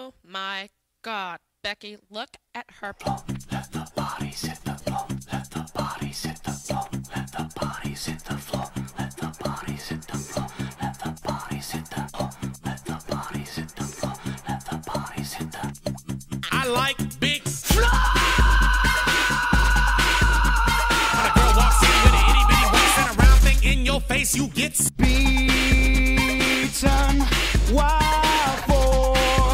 Oh my God, Becky, look at her. Let the bodies hit the floor. Let the bodies hit the floor. Let the bodies hit the floor. Let the bodies hit the floor. Let the bodies hit the floor. Let the bodies hit the floor. Let the bodies hit the. I like big floor. When a girl walks in with an itty bitty waist and a round thing in your face, you get Beaten. Why for?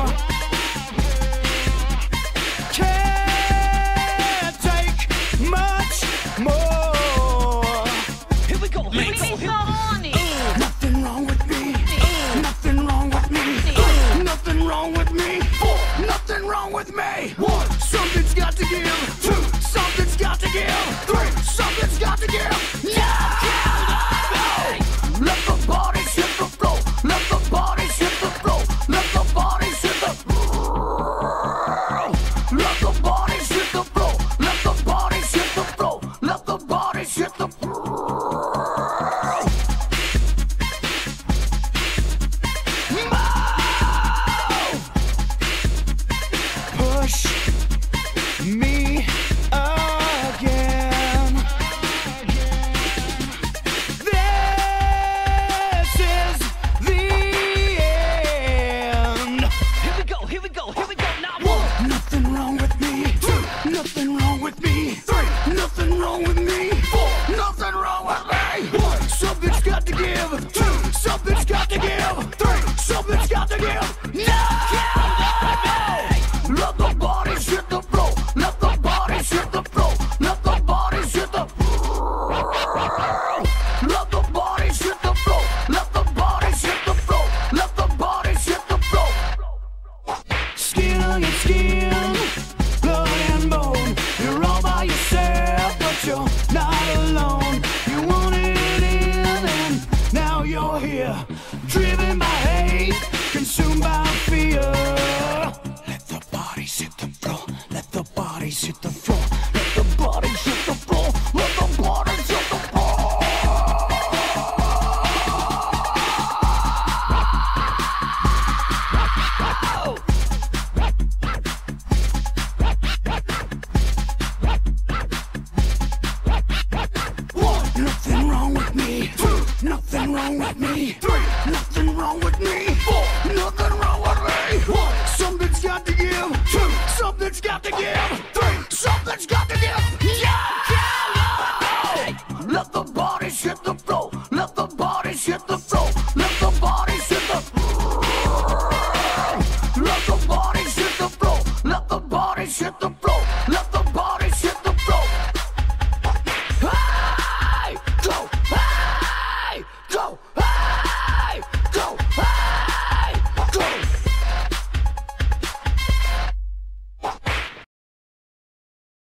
Can't take much more. Here we go. Make me so horny. Nothing wrong with me. Nothing wrong with me. Nothing wrong with me. Nothing wrong with me. One, something's got to give. Two, something's got to give. Three, something's got to give. Yeah! Let the bodies hit the floor. Let the bodies hit the floor. Let the bodies hit the floor. Let the bodies hit the floor. Let the bodies hit the floor. Let the bodies hit the floor. Move! Push me again. This is the end. Here we go, here we go, here we go. Now one. Nothing wrong with me. Two, nothing wrong with me. Three, nothing wrong with me. Four, nothing wrong with me. One, something's got to give. Two, something's got to give. Three, something's got to give. No! Let the bodies hit the floor. Let the bodies hit the floor. Let the bodies hit the floor. Let the bodies hit the floor. Let the bodies hit the floor. Let the bodies hit the floor. Skin on your skin, blood and bone. You're all by yourself, but you're not alone. You wanted it in, and now you're here. Driven by hate, consumed by fear. Let the bodies hit the floor. Let the bodies hit the floor. Let the bodies hit the floor. Let the bodies hit the floor. One, nothing wrong with me. Two, nothing wrong with me. Three, nothing wrong with me. Four, nothing wrong with me. One, something's got to give. Two, something's got to give. Three, something's got to give. Yeah! Let the bodies hit the floor. Let the bodies hit the floor. Let the bodies hit the floor. Let the bodies hit the floor. Let the bodies hit the